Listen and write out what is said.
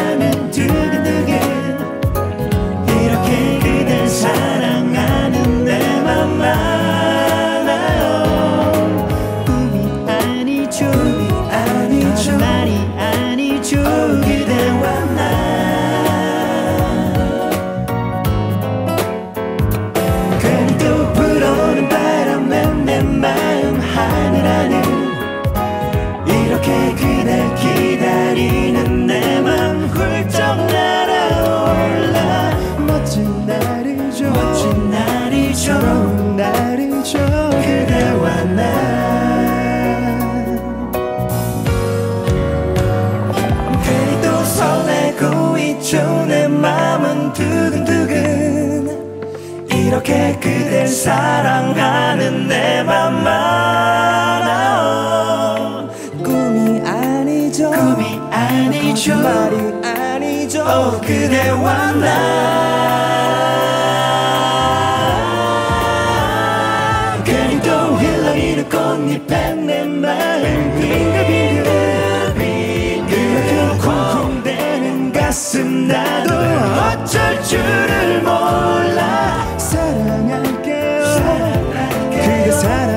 맘은 두근두근 이렇게 그댈 사랑하는 내 맘 많아요. 꿈이 아니죠, 다른 말이 아니죠, 그대와 나. 괜히 또 불어오는 바람에 내 마음 하늘 안에 이렇게 그댈 기다리는 내 맘 훌쩍 날아올라. 멋진 날이죠, 멋진 날이죠, 좋은 날이죠, 그대와 나. 괜히 또 설레고 있죠, 내 맘은 두근두근 이렇게 그댈 사랑하는 내 맘 많아. 꿈이 아니죠, 꿈이 아니죠, 말이 아니죠, 그대와 나. 괜히 또 힐러리는 꽃잎에 내 마음 빙글빙글 이렇게 쿵쿵대는 가슴 나도 어쩔 줄을 몰라. 사랑할게요, 그대 사랑